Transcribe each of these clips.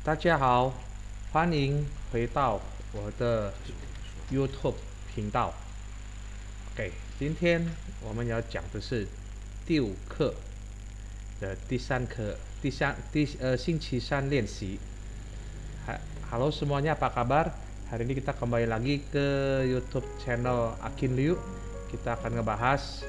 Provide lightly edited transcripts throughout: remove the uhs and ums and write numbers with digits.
大家好，欢迎回到我的 YouTube 频道。OK，今天我们要讲的是第五课的第三课，星期三练习。Halo semuanya, apa kabar? Hari ini kita kembali lagi ke YouTube channel Akin Liu. Kita akan ngebahas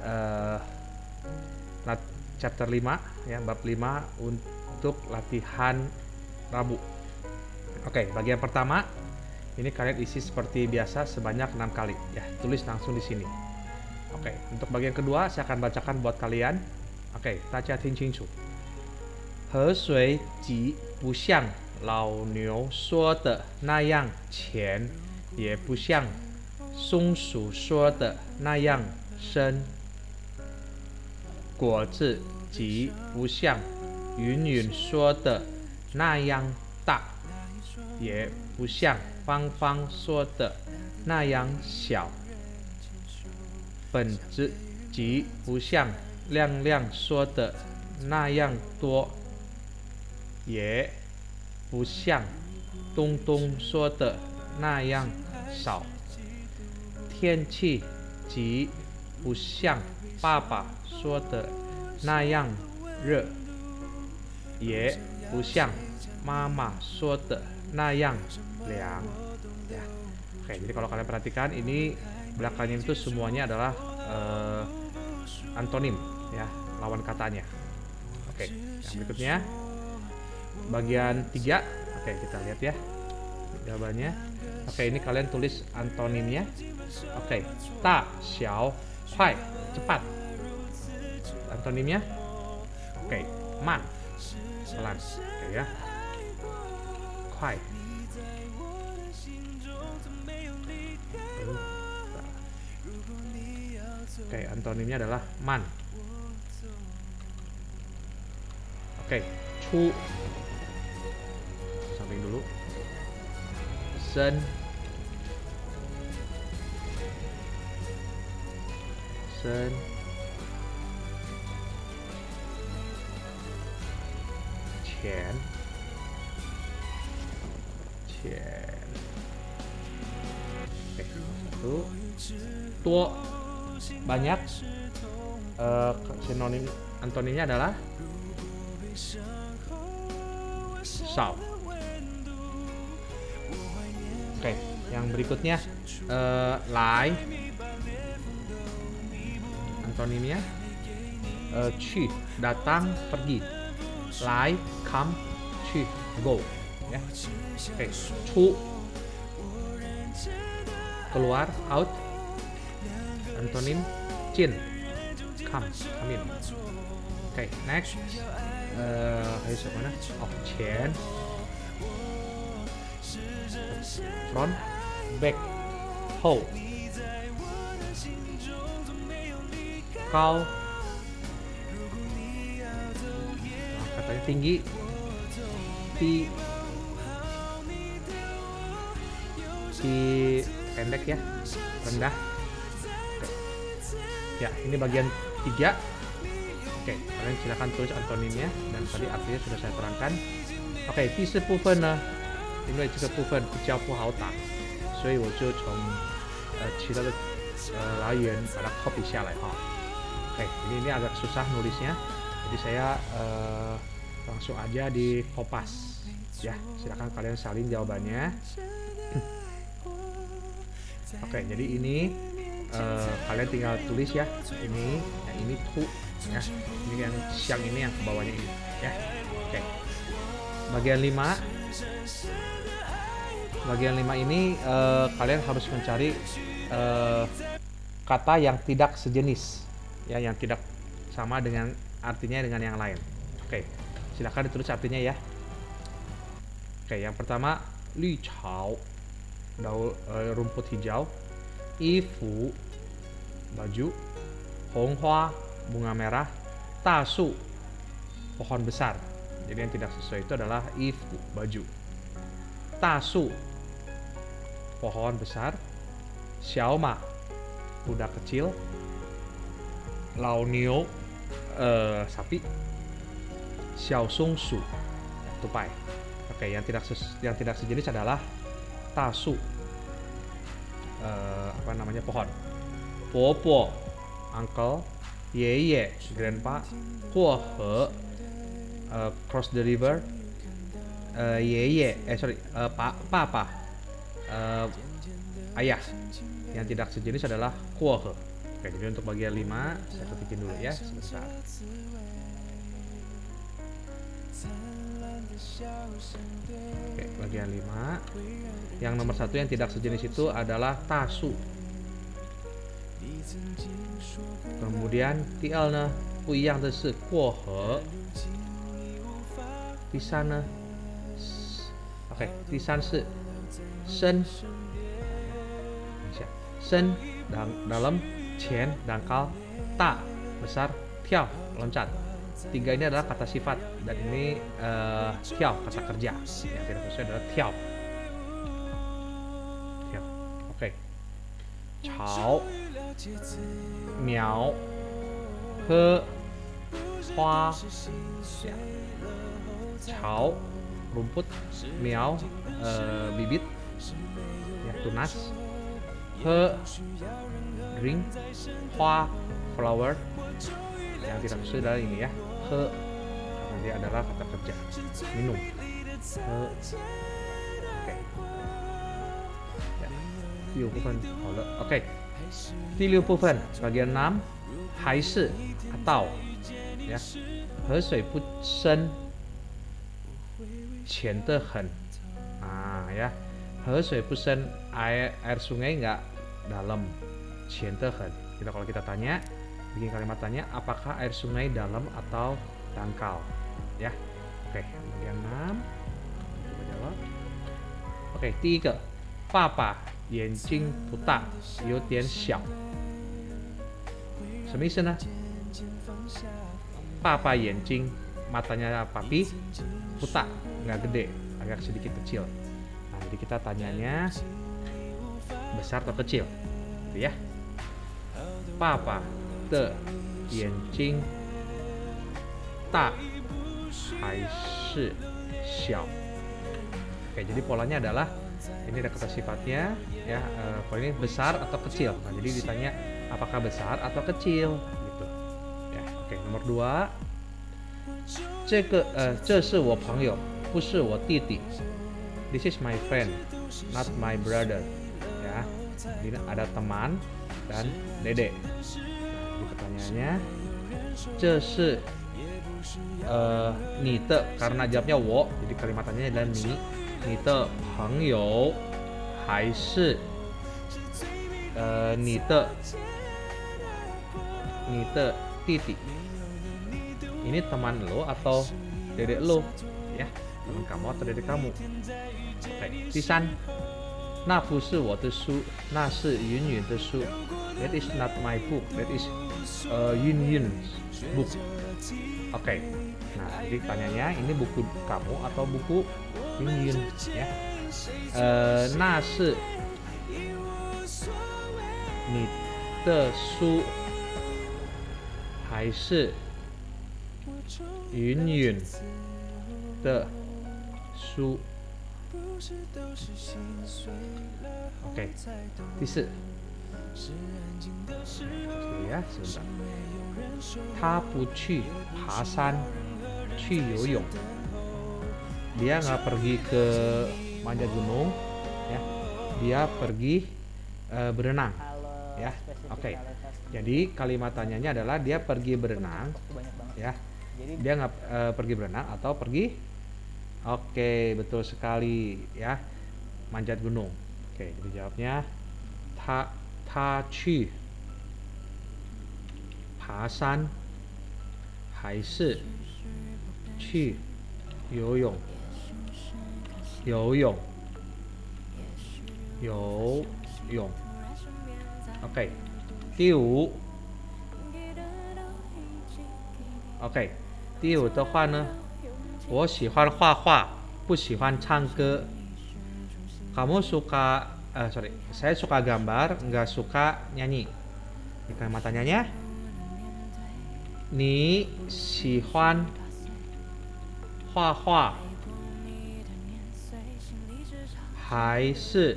chapter 5 ya, bab 5 untuk latihan Rabu. Oke, bagian pertama ini kalian isi seperti biasa sebanyak 6 kali ya, tulis langsung di sini. Oke, untuk bagian kedua saya akan bacakan buat kalian. Oke, 大家听清楚。河水急不像老牛说的那样浅，也不像松鼠说的那样深。果子急不像云云说的那样大，也不像芳芳说的那样小。本子急不像亮亮说的那样多，也不像东东说的那样少。天气急不像爸爸说的那样热，也不像妈妈说的那样凉ya. Oke, jadi kalau kalian perhatikan ini belakangnya itu semuanya adalah antonim ya, lawan katanya. Oke, yang berikutnya bagian 3. Oke, kita lihat ya jawabannya. Oke, ini kalian tulis antonimnya. Oke, ta, xiao, kuai, cepat. Antonimnya. Oke, man, pelan. Oke ya. Kuai. Oke, antonimnya adalah man. Oke, chu. Samping dulu. Sen. Sen. Chen. Chen. Oke, satu. Tuo, banyak. Sinonim antonimnya adalah sao. Oke, yang berikutnya lai, antonimnya去, datang, pergi. Lai, come, 去, go ya. Oke, chu, keluar, out. Antonim chin, come, come in. Oke, next. Ayo mana? Oh, chen. Front, back, hold. Kau, katanya tinggi, ti pendek ya, rendah. Oke. Ya, ini bagian 3. Oke, kalian silakan tulis antonimnya dan tadi artinya sudah saya terangkan. Oke, 第四部分呢，因为这个部分比较不好打，所以我就从其他的来源把它 copy 下来哈。Oke, ini agak susah nulisnya, jadi saya langsung aja di kopas ya. Silakan kalian salin jawabannya. Oke, jadi ini kalian tinggal tulis ya. Ini tu ya. Ini yang siang ini yang ke bawahnya ini ya. Oke. Bagian 5. Bagian 5 ini kalian harus mencari kata yang tidak sejenis ya, yang tidak sama dengan artinya dengan yang lain. Oke, silakan ditulis artinya ya. Oke, yang pertama lü chao, daun rumput hijau. Ifu, baju. Honghua, bunga merah. Tasu, pohon besar. Jadi yang tidak sesuai itu adalah ifu, baju. Tasu, pohon besar. Xiaoma, kuda kecil. Lao Niu, sapi. Xiao Song Su, tupai. Oke, yang tidak sejenis adalah tasu. Apa namanya, pohon. Popo, uncle. Yeye, grandpa. Kuohe, cross the river. Papa, ayah. Yang tidak sejenis adalah kuohe. Oke, jadi untuk bagian 5 saya ketikin dulu ya sebentar. Oke, bagian 5. Yang nomor 1 yang tidak sejenis itu adalah tasu. Kemudian 第二呢，不一样的是过河。第三呢 ，OK， 第三是深，深 dalam, 浅 dangkal, 大 besar, 跳 loncat. 3 ini adalah kata sifat dan ini tiao kata kerja. Yang tidak sesuai adalah tiao. Tiao. Oke. Chao, miao, he, hua. Ya. Chao, rumput, miao, bibit, ya, tunas. He, drink, hua, flower. Yang tidak sesuai adalah ini ya, he, karena dia adalah kata kerja, minum. He. Oke. Ya. 第六部分好了。Oke. 第六部分 bagian 6还是 atau ya. 河水不深，浅得很。Ya. 河水不深, air sungai nggak dalam, 浅得很. Kalau kita tanya, bikin kalimat tanya, apakah air sungai dalam atau dangkal? Ya. Oke, bagian 6. Coba jawab. Oke, 第一个，爸爸眼睛不大，有点小。什么意思呢？爸爸眼睛 matanya papi buta, nggak gede, agak sedikit kecil. Nah, jadi kita tanyanya besar atau kecil, gitu ya. Papa de 眼睛大还是小? Oke, jadi polanya adalah ini ada kata sifatnya ya, pola ini besar atau kecil. Nah, jadi ditanya apakah besar atau kecil gitu. Ya, oke, nomor 2. 这是我朋友，不是我弟弟。This is my friend, not my brother. Ya, jadi ada teman dan dedek. Nah, pertanyaannya, 这是你的, karena jawabnya wo, jadi kalimatannya adalah ni的朋友还是你的弟弟? Ini teman lo atau dedek lo, ya, teman kamu atau dedek kamu. Oke, 第三，那不是我的书，那是云云的书。That is not my book, that is Yun Yun's book. Oke, nah jadi tanyanya ini buku kamu atau buku Yun Yun, ya. 那是你的书还是云云的书? Oke, 第四. Ya, sebentar. 他不去爬山，去游泳. Dia nggak pergi ke manjat gunung, ya. Dia pergi berenang, ya. Oke. Jadi kalimat tanyanya adalah dia pergi berenang, ya. Dia nggak pergi berenang atau pergi? Oke, betul sekali, ya. Manjat gunung. Oke, jadi jawabnya ta去爬山还是去游泳？游泳 OK, 第五 OK, 第五的话呢，我喜欢画画，不喜欢唱歌。Kamu suka saya suka gambar, nggak suka nyanyi. Ini kalimat tanyanya. 你喜欢画画还是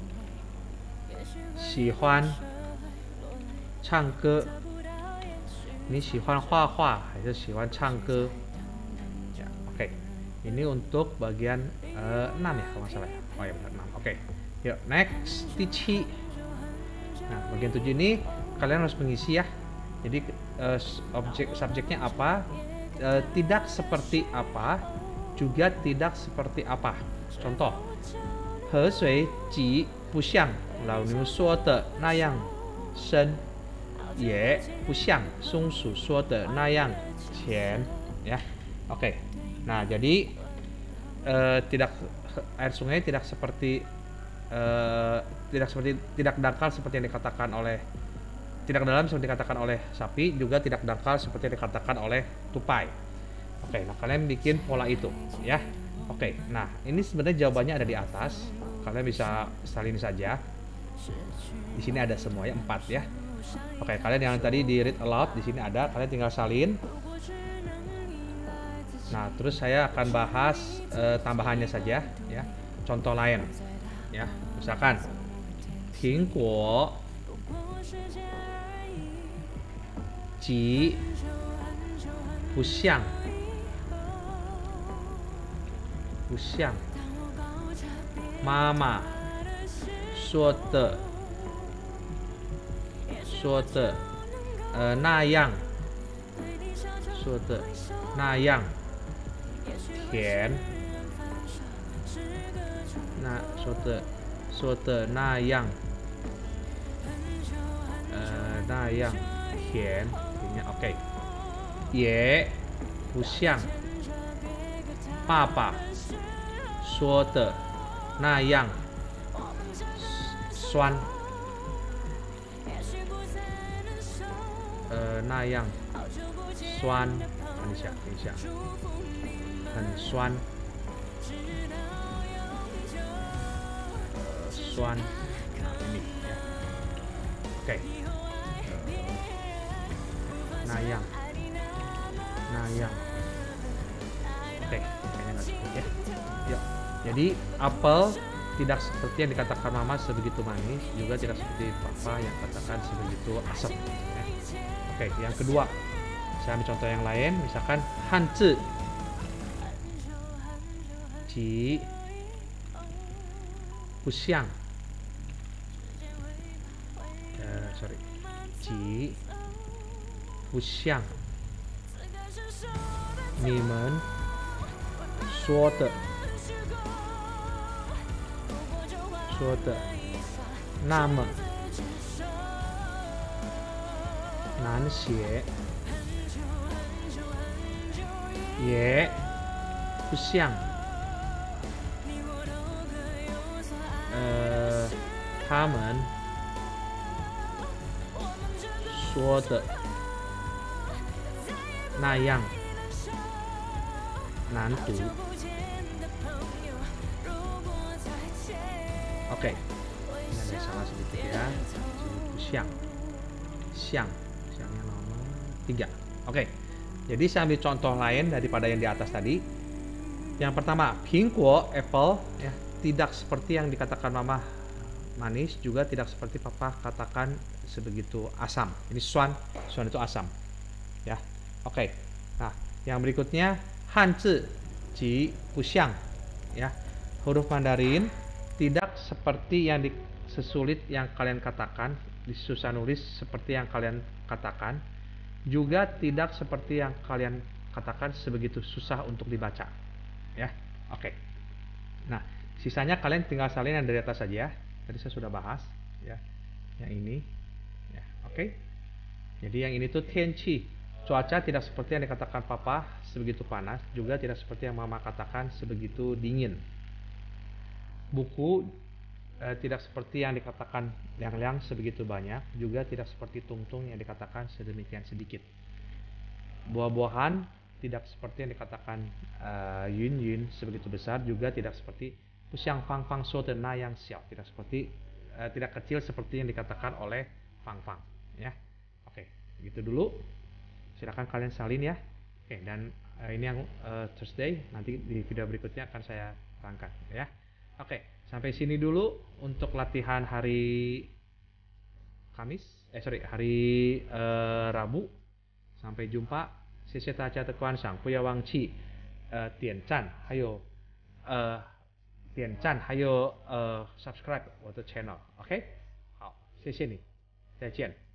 喜欢唱歌？你喜欢画画还是喜欢唱歌？ Ya, oke. Ini untuk bagian 6 ya kalau nggak salah ya. Oh ya benar 6. Oke. Yuk, next Tici. Nah, bagian 7 ini kalian harus mengisi ya. Jadi subjeknya apa? Tidak seperti apa, juga tidak seperti apa. Contoh, 河水挤不像老牛说的那样深，也不像松鼠说的那样浅，ya. Oke. Nah, jadi air sungai tidak seperti tidak dangkal seperti yang dikatakan oleh tidak dalam seperti dikatakan oleh sapi, juga tidak dangkal seperti yang dikatakan oleh tupai. Oke, nah kalian bikin pola itu ya. Oke, nah ini sebenarnya jawabannya ada di atas. Kalian bisa salin saja. Di sini ada semuanya 4 ya. Oke, kalian yang tadi di read aloud di sini ada, kalian tinggal salin. Nah, terus saya akan bahas tambahannya saja ya. Contoh lain ya. Misalkan 苹果挤不像妈妈说的那样甜，说的那样甜，OK， 也不像爸爸说的那样酸，那样酸，等一下，很酸，酸，nah ini ya. Oke. Nayang. Oke, kayaknya nggak cukup ya. Yuk. Jadi apel tidak seperti yang dikatakan mama sebegitu manis, juga tidak seperti papa yang katakan sebegitu asam. Ya. Oke, yang kedua, saya ambil contoh yang lain, misalkan hanzi, ji, puxiang, ji, puxiang, 你们说的那么难写，也不像他们说的那样难读。Oke, ini ada salah sedikit ya. Siangnya nomor 3. Oke, jadi saya ambil contoh lain daripada yang di atas tadi. Yang pertama, 苹果 apple ya, tidak seperti yang dikatakan mama manis, juga tidak seperti papa katakan sebegitu asam. Ini suan itu asam. Ya, oke. Nah, yang berikutnya hanzi ji puxiang ya, huruf Mandarin tidak seperti yang sesulit yang kalian katakan, susah nulis seperti yang kalian katakan, juga tidak seperti yang kalian katakan sebegitu susah untuk dibaca. Ya, oke. Nah, sisanya kalian tinggal salin yang dari atas saja. Tadi saya sudah bahas, ya. Yang ini, ya, oke. Jadi yang ini tuh tianqi, cuaca tidak seperti yang dikatakan papa sebegitu panas, juga tidak seperti yang mama katakan sebegitu dingin. Buku tidak seperti yang dikatakan Liang sebegitu banyak, juga tidak seperti Tungtung yang dikatakan sedemikian sedikit. Buah-buahan tidak seperti yang dikatakan Yun sebegitu besar, juga tidak seperti Puxiang Fang Fang So dan Na yang Xiao, tidak seperti tidak kecil seperti yang dikatakan oleh Fang Fang. Ya, oke, gitu dulu. Silakan kalian salin ya. Oke, dan ini yang Thursday, nanti di video berikutnya akan saya terangkan ya. Oke, sampai sini dulu untuk latihan hari Kamis. Hari Rabu. Sampai jumpa. 谢谢大家的观赏，不要忘记点赞，还有subscribe 我的 channel。OK，好，谢谢你，再见。